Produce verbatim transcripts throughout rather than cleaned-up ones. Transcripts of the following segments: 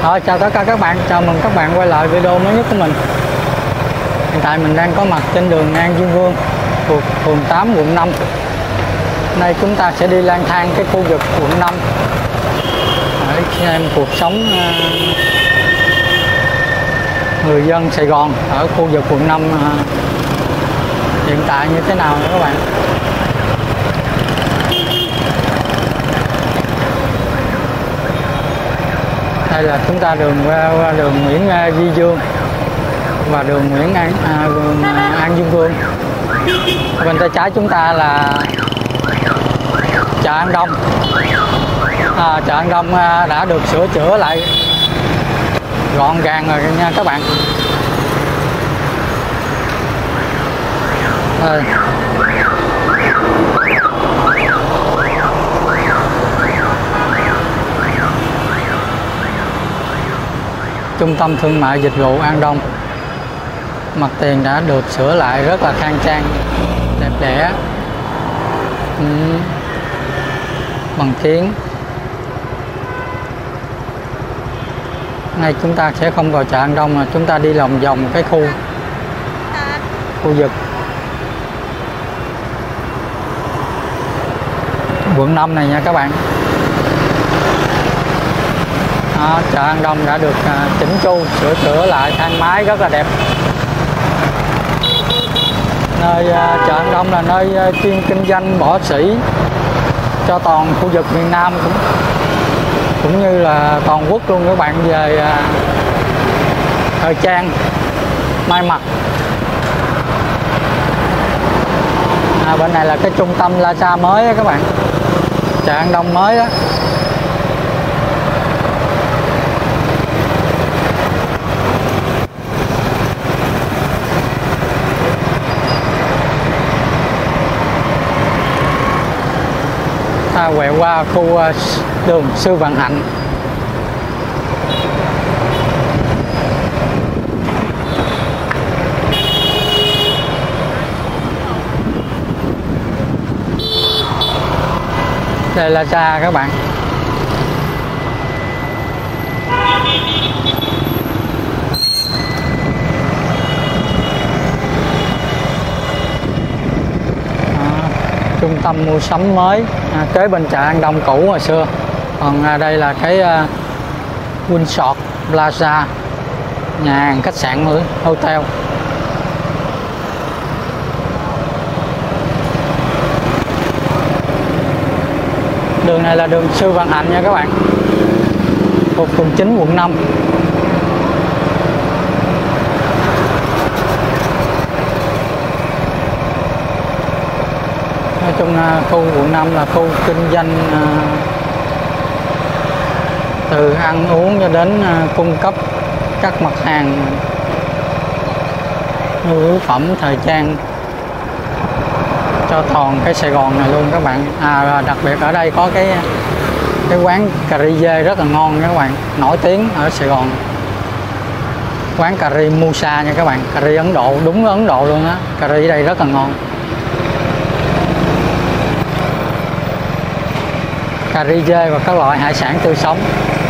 Rồi, chào tất cả các bạn, chào mừng các bạn quay lại video mới nhất của mình. Hiện tại mình đang có mặt trên đường An Dương Vương thuộc phường tám quận năm. Hôm nay chúng ta sẽ đi lang thang cái khu vực quận năm để xem cuộc sống người dân Sài Gòn ở khu vực quận năm hiện tại như thế nào nữa các bạn. Đây là chúng ta đường qua, qua đường Nguyễn Duy Dương và đường Nguyễn An, à, đường An Dương Vương. Bên tay trái chúng ta là chợ An Đông. À, chợ An Đông đã được sửa chữa lại gọn gàng rồi nha các bạn. Đây. Trung tâm thương mại dịch vụ An Đông, mặt tiền đã được sửa lại rất là khang trang, đẹp đẽ, ừ. bằng kiến. Nay chúng ta sẽ không vào chợ An Đông mà chúng ta đi lòng vòng cái khu khu vực quận năm này nha các bạn. Đó, chợ An Đông đã được à, chỉnh chu, sửa chữa lại, thang máy rất là đẹp. Nơi à, chợ An Đông là nơi à, chuyên kinh doanh bỏ sỉ cho toàn khu vực miền Nam cũng cũng như là toàn quốc luôn các bạn, về à, thời trang, may mặc. À, bên này là cái trung tâm Plaza mới đó các bạn, chợ An Đông mới đó. Ta quẹo qua khu đường Sư Vạn Hạnh. Đây là Plaza các bạn. Trung tâm mua sắm mới à, kế bên chợ An Đông cũ hồi xưa. Còn à, đây là cái à, Windsor Plaza, nhà hàng, khách sạn, hotel. Đường này là đường Sư Vạn Hạnh nha các bạn, thuộc phường chín quận năm. Nói chung khu quận năm là khu kinh doanh từ ăn uống cho đến cung cấp các mặt hàng nhu yếu phẩm, thời trang cho toàn cái Sài Gòn này luôn các bạn. À, đặc biệt ở đây có cái cái quán cà ri dê rất là ngon các bạn, nổi tiếng ở Sài Gòn. Quán cà ri Musa nha các bạn, cà ri Ấn Độ, đúng Ấn Độ luôn á. Cà ri ở đây rất là ngon. Cà ri dê và các loại hải sản tươi sống.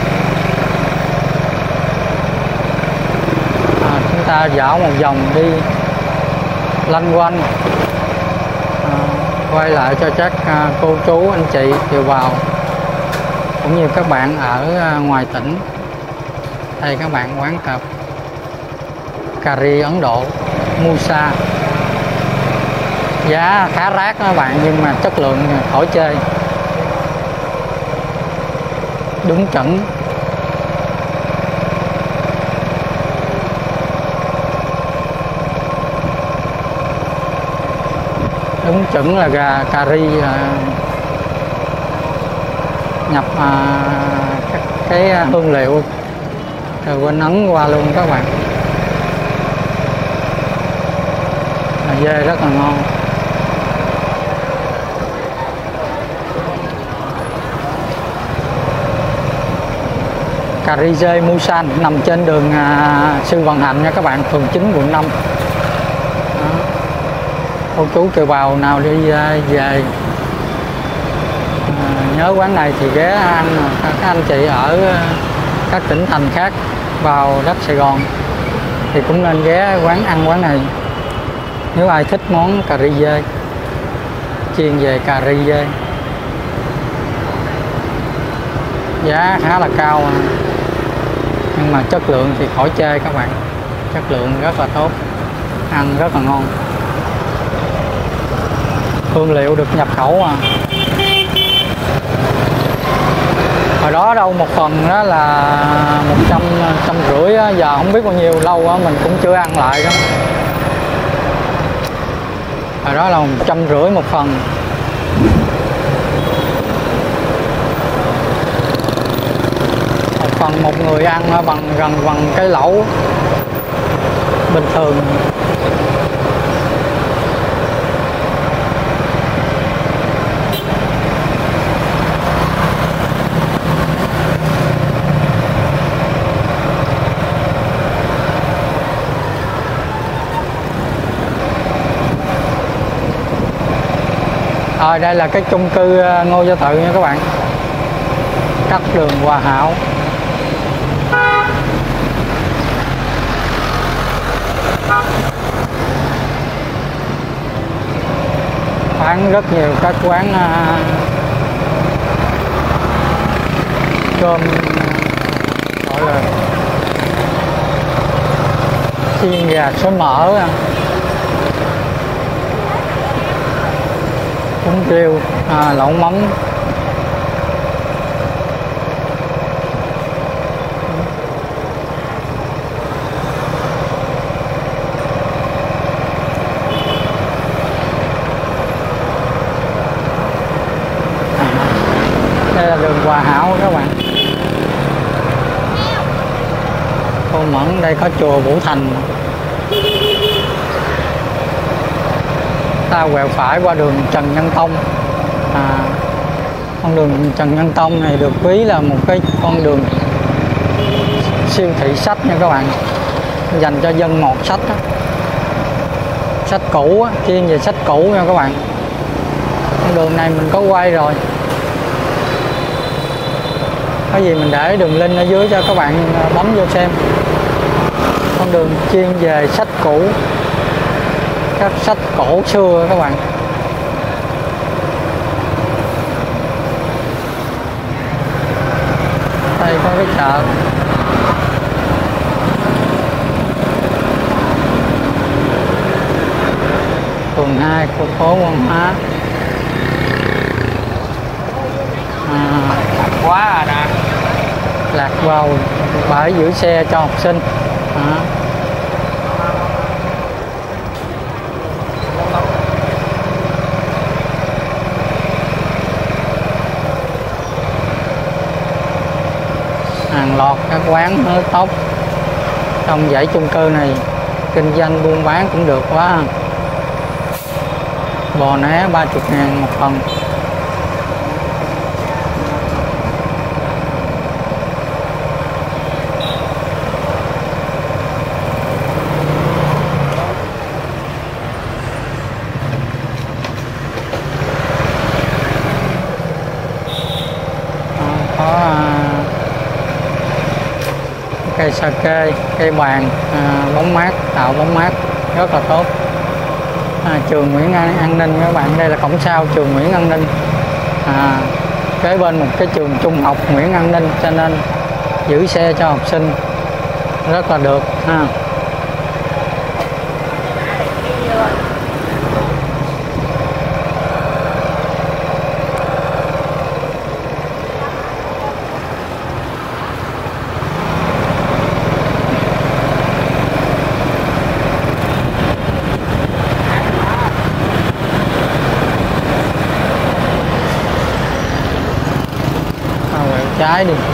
À, chúng ta dạo một vòng đi lanh quanh, à, quay lại cho các à, cô chú, anh chị, kiều bào cũng như các bạn ở à, ngoài tỉnh. Đây các bạn, quán cà cà ri Ấn Độ Musa, giá khá rác các bạn, nhưng mà chất lượng khỏi chê, đúng chuẩn. Đúng chuẩn là gà cà ri à, nhập à, các cái hương liệu từ bên Ấn qua luôn các bạn. À, dê rất là ngon. Cà ri dê Musan nằm trên đường à, Sư Vạn Hạnh nha các bạn, phường chín quận năm. Đó. Cô chú kiều bào nào đi à, về à, nhớ quán này thì ghé ăn. Các anh chị ở các tỉnh thành khác vào đất Sài Gòn thì cũng nên ghé quán ăn quán này. Nếu ai thích món cà ri dê, chuyên về cà ri dê, giá khá là cao nhưng mà chất lượng thì khỏi chê các bạn, chất lượng rất là tốt, ăn rất là ngon. Hương liệu được nhập khẩu à. Hồi đó đâu một phần đó là một trăm trăm rưỡi, giờ không biết bao nhiêu, lâu đó, mình cũng chưa ăn lại đó. Hồi đó là một trăm rưỡi một phần. Một phần một người ăn bằng gần bằng cái lẩu bình thường. Rồi đây là cái chung cư Ngô Gia Tự nha các bạn, cắt đường Hòa Hảo. Bán rất nhiều các quán uh, cơm gọi là chiên gà số mỡ, bún riêu, à, lẩu mắm. Đây là đường Hòa Hảo các bạn. Cô Mẫn, đây có chùa Vũ Thành. Ta quẹo phải qua đường Trần Nhân Tông. À, con đường Trần Nhân Tông này được ví là một cái con đường siêu thị sách nha các bạn, dành cho dân ngọt sách đó. Sách cũ á, chuyên về sách cũ nha các bạn. Con đường này mình có quay rồi, có gì mình để đường link ở dưới cho các bạn bấm vô xem. Con đường chuyên về sách cũ, các sách cổ xưa các bạn. Đây có cái chợ. Phường hai, khu phố văn hóa. À, quá à nè. Lạc vào bãi giữ xe cho học sinh. À. Hàng loạt các quán hớt tóc trong dãy chung cư này, kinh doanh buôn bán cũng được quá. Bò né ba mươi ngàn một phần. Cây sa kê, cây bàn, à, bóng mát, tạo bóng mát rất là tốt. À, trường Nguyễn An, An Ninh các bạn, đây là cổng sau trường Nguyễn An Ninh. À, kế bên một cái trường trung học Nguyễn An Ninh, cho nên giữ xe cho học sinh rất là được ha. Trái đi.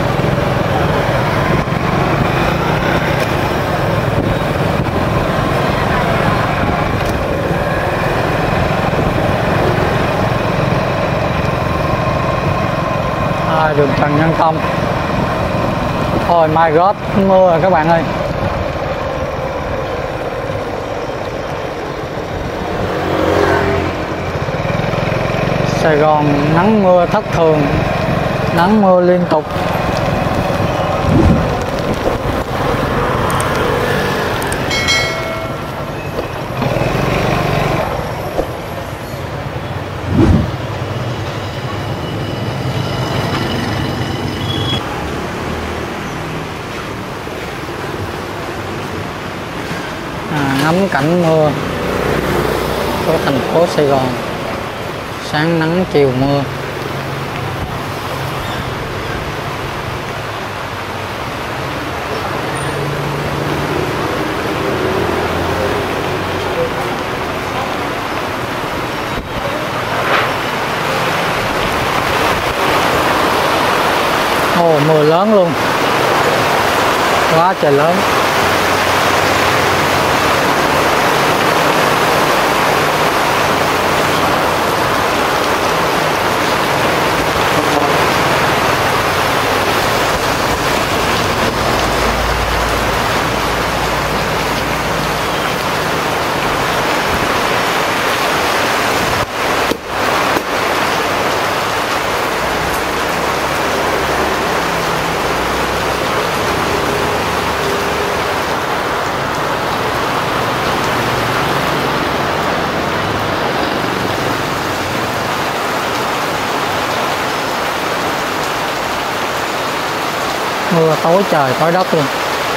À, đường Trần Nhân Tông. Thôi my god, mưa rồi các bạn ơi. Sài Gòn nắng mưa thất thường, nắng mưa liên tục. ngắm cảnh mưa của thành phố Sài Gòn. Sáng nắng chiều mưa. Ồ, mưa lớn luôn, quá trời lớn. Mưa tối trời tối đất luôn.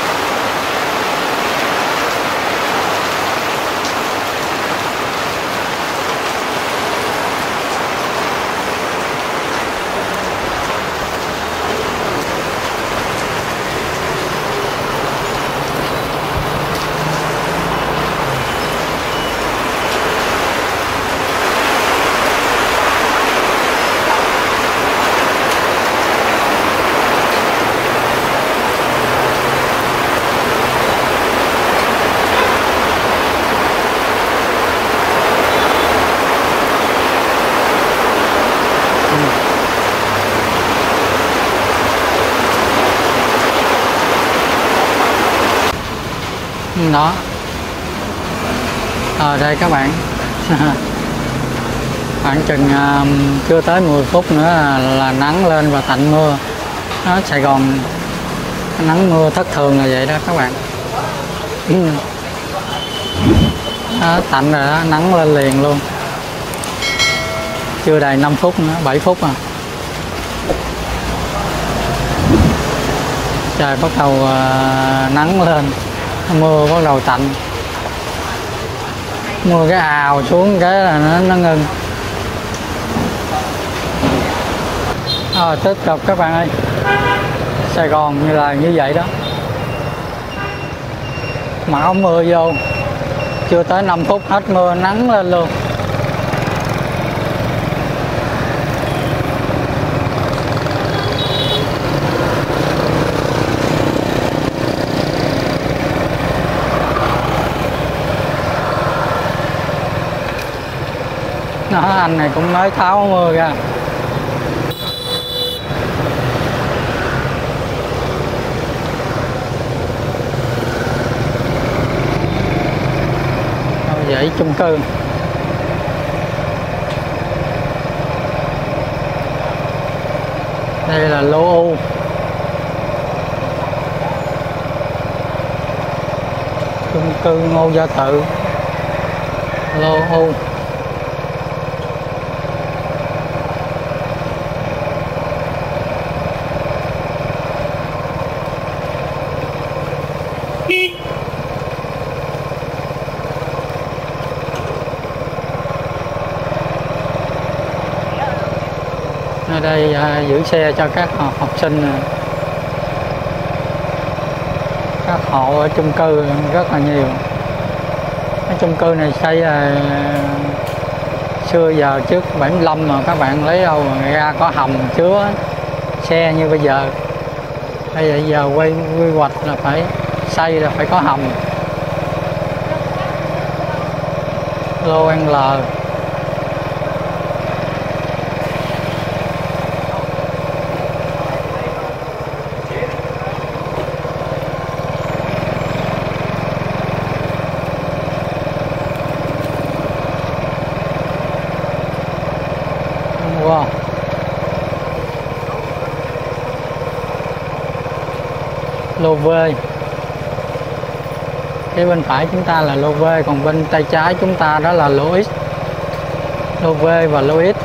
Đó, ở đây các bạn khoảng chừng uh, chưa tới mười phút nữa là, là nắng lên và tạnh mưa. Nó Sài Gòn nắng mưa thất thường là vậy đó các bạn. Đó, tạnh rồi đó, nắng lên liền luôn. Chưa đầy năm phút nữa, bảy phút à. Trời bắt đầu uh, nắng lên, mưa bắt đầu tạnh. Mưa cái ào xuống cái là nó, nó ngưng. À, tiếp tục các bạn ơi. Sài Gòn như là như vậy đó. Mặc áo mưa vô, chưa tới năm phút hết mưa, nắng lên luôn. Đó, anh này cũng mới tháo mưa ra. Dãy chung cư. Đây là lô U. Chung cư Ngô Gia Tự, lô U. Ở đây à, giữ xe cho các học sinh, các hộ ở chung cư rất là nhiều. Cái chung cư này xây à, xưa giờ trước bảy mươi lăm mà các bạn lấy đâu ra có hầm chứa xe như bây giờ. Bây giờ, giờ quay quy hoạch là phải xây là phải có hầm. Lô L. Wow. Lô V. Cái bên phải chúng ta là lô V, còn bên tay trái chúng ta đó là lô X. Lô V và lô X.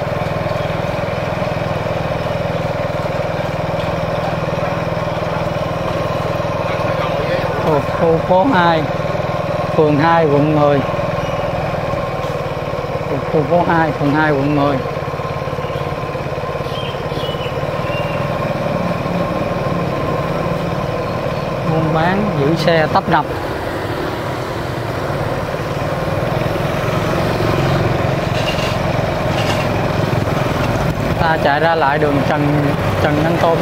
Thuộc khu phố hai. phường hai quận mười, khu phố hai phường hai quận mười. Buôn bán giữ xe tấp nập. Ta chạy ra lại đường Trần Trần Nhân Tông.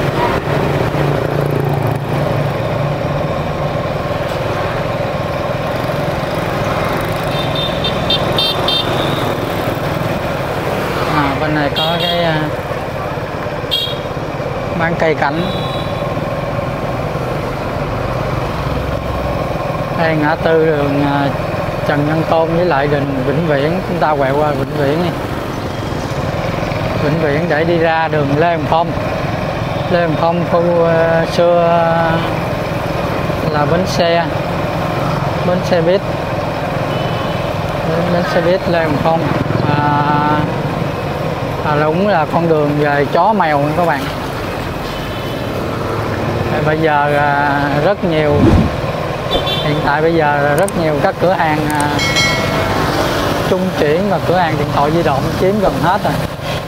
À, bên này có cái uh, bán cây cảnh. Đây ngã tư đường uh, Trần Nhân Tôn với lại đường Vĩnh Viễn, chúng ta quẹo qua Vĩnh Viễn đi. Vĩnh Viễn để đi ra đường Lê Hồng Phong. Lê Hồng Phong khu uh, xưa uh, là bến xe, bến xe buýt, bến, bến xe buýt Lê Hồng Phong. À, à, đúng là con đường về chó mèo các bạn. Thì bây giờ uh, rất nhiều, hiện tại bây giờ rất nhiều các cửa hàng uh, trung chuyển và cửa hàng điện thoại di động chiếm gần hết rồi.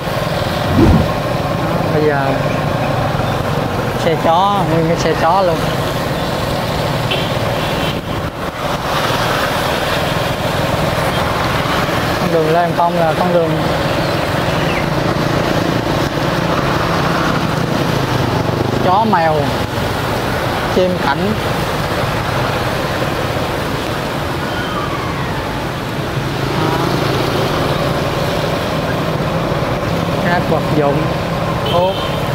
Bây giờ xe chó, nguyên cái xe chó luôn. Con đường Lê Hồng Phong là con đường chó mèo, chim cảnh. Các vật dụng thuốc.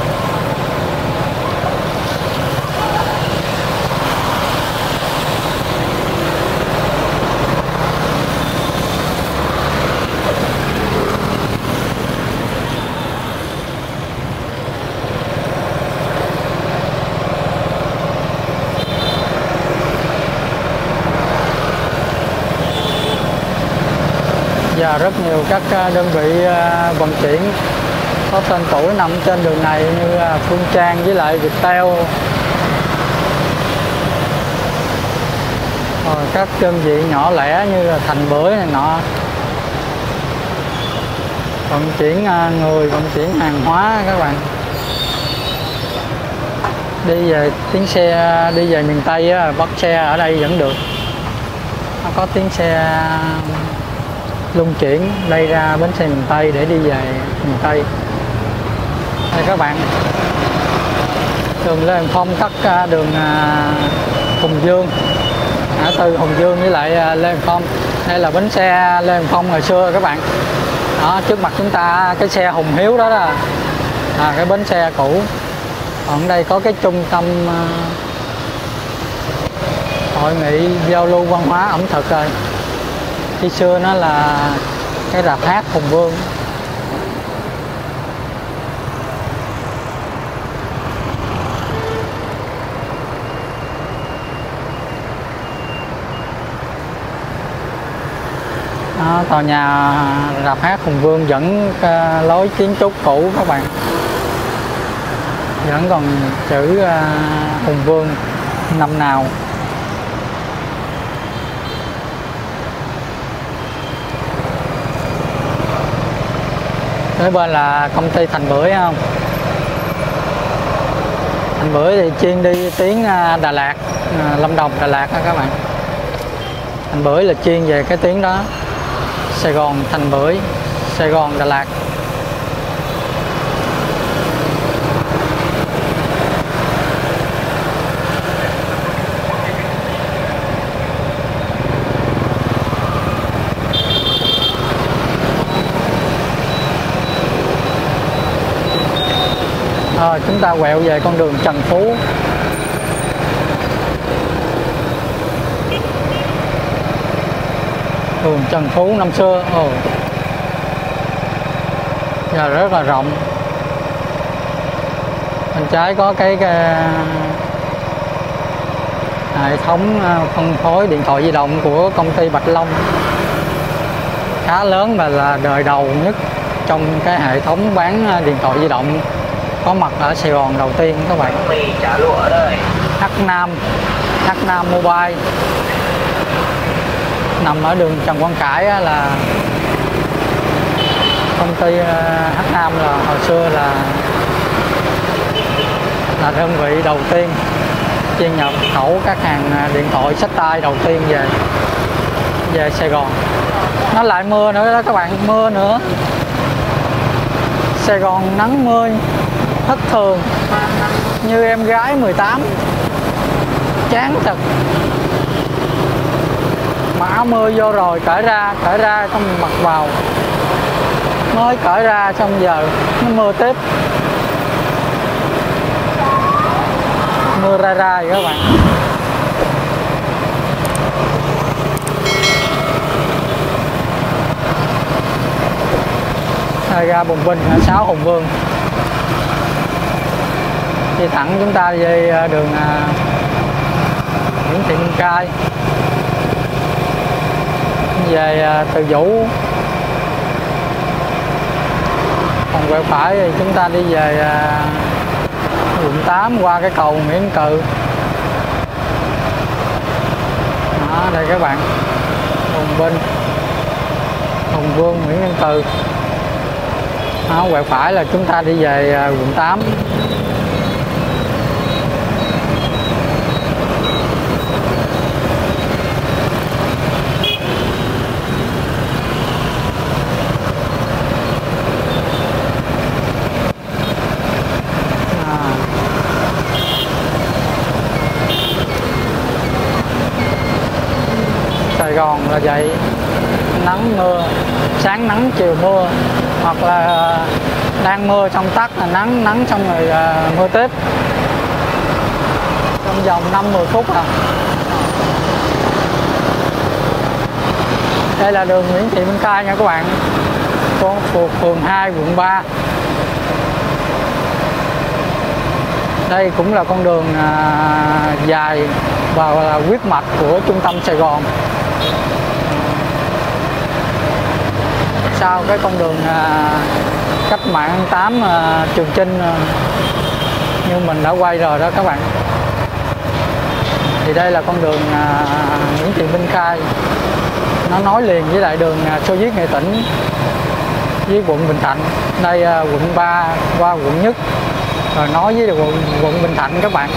Giờ rất nhiều các đơn vị vận chuyển có tên tuổi nằm trên đường này như Phương Trang với lại Viettel. Rồi các đơn vị nhỏ lẻ như là Thành Bưởi này nọ, vận chuyển người, vận chuyển hàng hóa các bạn. Đi về tiếng xe, đi về miền Tây á, bắt xe ở đây vẫn được. Nó có tiếng xe luân chuyển đây ra bến xe miền Tây để đi về miền Tây. Đây các bạn, đường Lê Hồng Phong cắt đường Hùng Dương, ngã tư Hùng Dương với lại Lê Hồng Phong. Đây là bến xe Lê Hồng Phong hồi xưa các bạn. Đó, trước mặt chúng ta cái xe Hùng Hiếu đó là à, cái bến xe cũ. Còn đây có cái trung tâm hội nghị giao lưu văn hóa ẩm thực rồi. Khi xưa nó là cái rạp hát Hùng Vương. Đó, tòa nhà rạp hát Hùng Vương vẫn uh, lối kiến trúc cũ các bạn, vẫn còn chữ uh, Hùng Vương năm nào. Kế bên là công ty Thành Bưởi không? Thành Bưởi thì chuyên đi tuyến Đà Lạt, Lâm Đồng, Đà Lạt đó các bạn. Thành Bưởi là chuyên về cái tuyến đó, Sài Gòn, Thành Bưởi, Sài Gòn, Đà Lạt. Rồi chúng ta quẹo về con đường Trần Phú. Đường Trần Phú năm xưa, ồ, giờ rất là rộng. Bên trái có cái, cái hệ thống phân phối điện thoại di động của công ty Bạch Long, khá lớn và là đời đầu nhất trong cái hệ thống bán điện thoại di động có mặt ở Sài Gòn đầu tiên các bạn. H Nam, H Nam Mobile. nằm ở đường Trần Quang Khải á, là công ty H Nam là hồi xưa là là đơn vị đầu tiên chuyên nhập khẩu các hàng điện thoại xách tay đầu tiên về về Sài Gòn. Nó lại mưa nữa đó các bạn, mưa nữa. Sài Gòn nắng mưa thất thường, như em gái mười tám, chán thật. Mà áo mưa vô rồi cởi ra, cởi ra xong mặc vào, mới cởi ra xong giờ nó mưa tiếp, mưa ra ra vậy các bạn. Ra Bùng Binh ở sáu Hùng Vương, đi thẳng chúng ta về đường Nguyễn Thị Minh Khai về Từ Dũ, còn quẹo phải thì chúng ta đi về quận tám qua cái cầu Nguyễn Cừ. Đó, đây các bạn, Bùng Binh, Hùng Vương, Nguyễn Văn Cừ. Đó, quẹo phải là chúng ta đi về quận tám. Sài Gòn là vậy, nắng mưa, sáng nắng chiều mưa, hoặc là đang mưa xong tắt là nắng, nắng xong rồi uh, mưa tiếp trong vòng năm mười phút à. Đây là đường Nguyễn Thị Minh Khai nha các bạn, thuộc phường hai quận ba. Đây cũng là con đường uh, dài và là huyết mạch của trung tâm Sài Gòn. Sau cái con đường à, cách mạng tám à, Trường Chinh à, như mình đã quay rồi đó các bạn. Thì đây là con đường à, Nguyễn Thị Minh Khai, nó nối liền với lại đường à, Xô Viết Nghệ Tĩnh với quận Bình Thạnh. Đây à, quận ba qua quận Nhất rồi nói với quận, quận Bình Thạnh các bạn,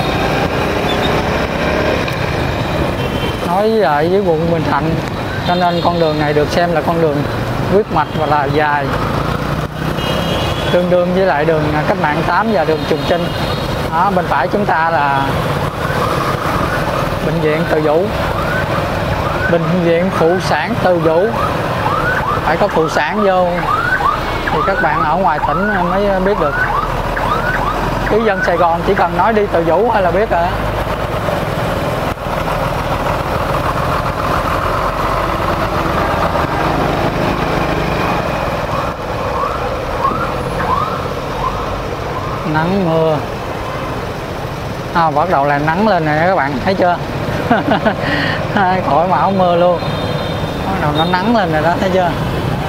nói với lại với quận Bình Thạnh, cho nên con đường này được xem là con đường huyết mạch và là dài, tương đương với lại đường cách mạng tám và đường Trường Chinh. Đó, bên phải chúng ta là bệnh viện Từ Dũ, bệnh viện phụ sản Từ Dũ, phải có phụ sản vô thì các bạn ở ngoài tỉnh mới biết được. Chứ dân Sài Gòn chỉ cần nói đi Từ Dũ hay là biết rồi. Nắng mưa à, bắt đầu là nắng lên này các bạn thấy chưa. Khỏi mà áo mưa luôn, bắt đầu nó nắng lên rồi đó, thấy chưa.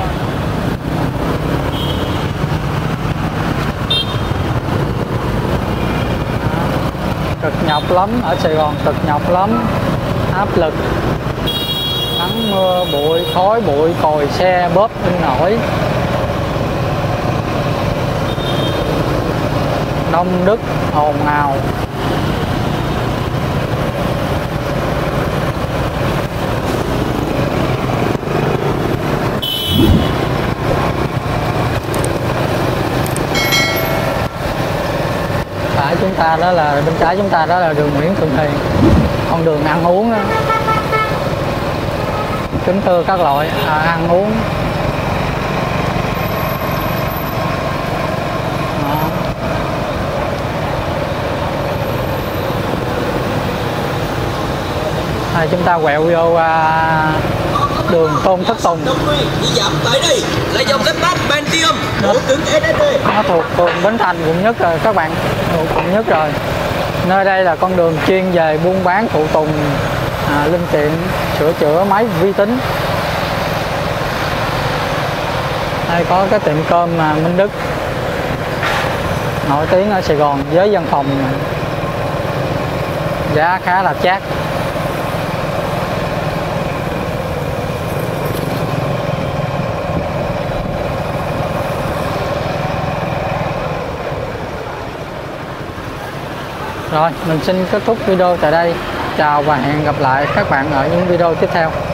Cực nhọc lắm, ở Sài Gòn cực nhọc lắm, áp lực, nắng mưa, bụi, khói bụi, còi xe bóp lên nổi. Đông đúc, ồn ào. Phải chúng ta đó là bên trái chúng ta đó là đường Nguyễn Thượng Hiền, con đường ăn uống đó. Kính thưa các loại à, ăn uống. À, chúng ta quẹo vô à, đường Tôn Thất Tùng. Đi dặm tại đây là dòng laptop Pentium độ cứng ét ét đê. Nó thuộc phường Bến Thành quận Nhất rồi các bạn, thuộc quận Nhất rồi. Nơi đây là con đường chuyên về buôn bán phụ tùng, à, linh kiện, sửa chữa máy vi tính. Đây có cái tiệm cơm mà Minh Đức, nổi tiếng ở Sài Gòn với văn phòng giá khá là chát. Rồi, mình xin kết thúc video tại đây. Chào và hẹn gặp lại các bạn ở những video tiếp theo.